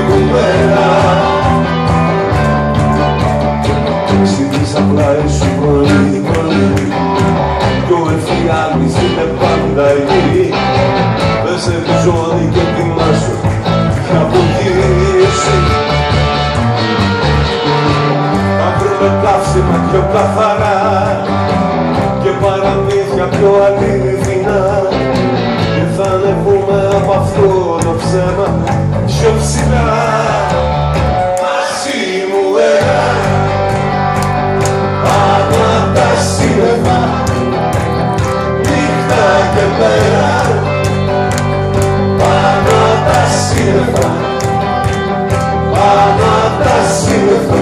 μου μέρα. Ξύπνησα πλάι σου πρωί πρωί κι ο εφιάλτης είναι πάντα εκεί. Πες επιζώδη και ετοιμάσου για απογύριση. Θα βρούμε καύσιμα πιο καθαρά και παραμύθια πιο αλήθινα και θα ανεβούμε από αυτό το ψέμα πιο ψηλά. Μαζί μου έλα πάνω απ' τα σύννεφα, νύχτα και μέρα. Πάνω απ' τα σύννεφα, πάνω απ' τα σύννεφα,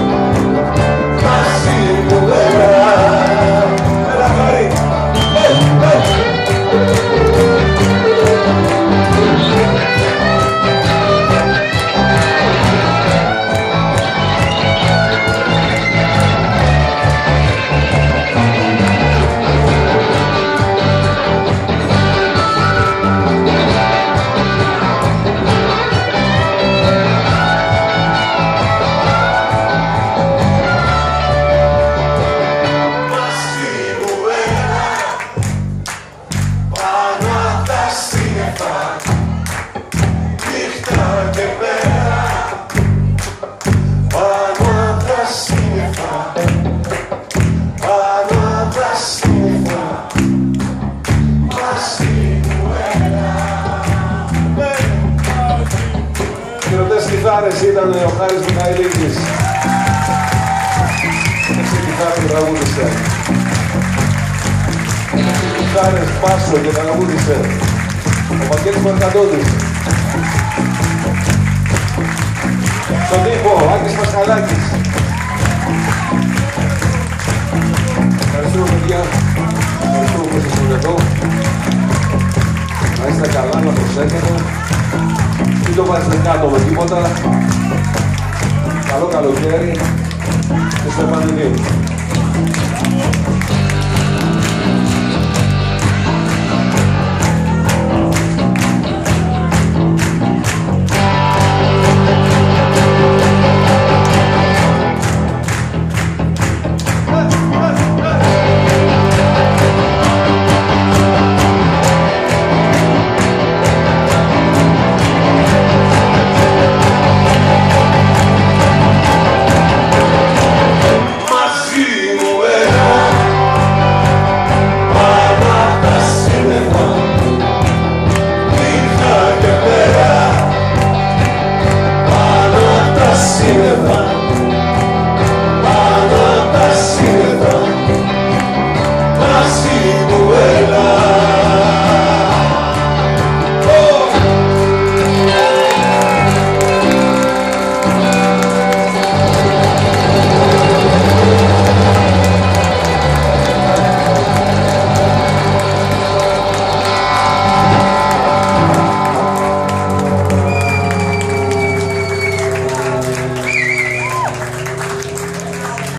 μαζί μου έλα. Έλα Χαρή! Ήταν ο Χάρης Μιχαηλίδης. Έξε κιθάρα και τραγούδισε. Κιθάρες Πάσο και τραγούδισε ο Βαγγέλης Μαρκαντώνης. Στον τύπο, Άκης Πασχαλάκης. Ευχαριστούμε παιδιά. Ευχαριστούμε που ήσασταν εδώ. Να είστε καλά, να προσέχετε. Μην το βάζετε κάτω με τίποτα. Καλό καλοκαίρι και στο επανειδήν.